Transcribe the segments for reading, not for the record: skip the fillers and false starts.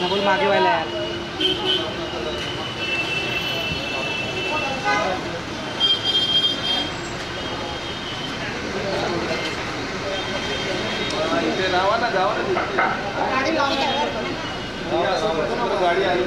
त्यांना बोल मागे व्हायला यार. जावा ना गाडी आली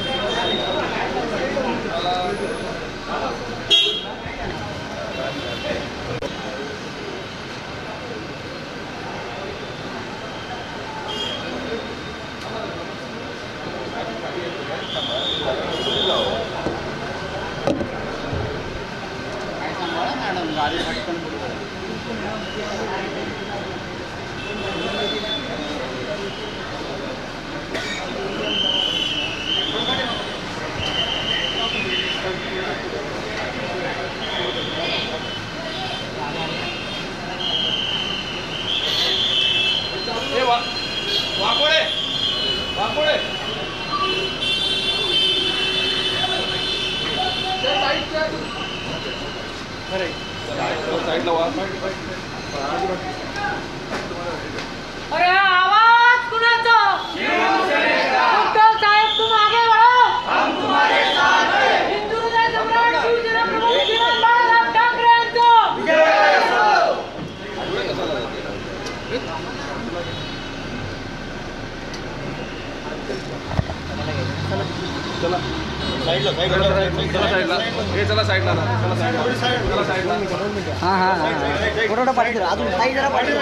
मॅडम गाडी पटकन अरे आवाज कुणाचा? उद्धव साहेब तुम आगे बढ़ो, हम तुम्हारे साथ हैं. हिंदू हृदय सम्राट शिवसेना प्रमुख श्रीमान बाळासाहेब ठाकरे यांचं विजय असो. चला साईडला हां हां हां थोडं पाठी अजून साईड जरा पाठी.